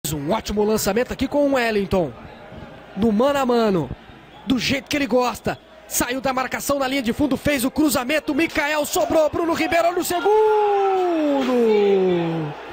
Um ótimo lançamento aqui com o Wellington. No mano a mano. Do jeito que ele gosta. Saiu da marcação na linha de fundo, fez o cruzamento. Michael sobrou. Bruno Ribeiro no segundo.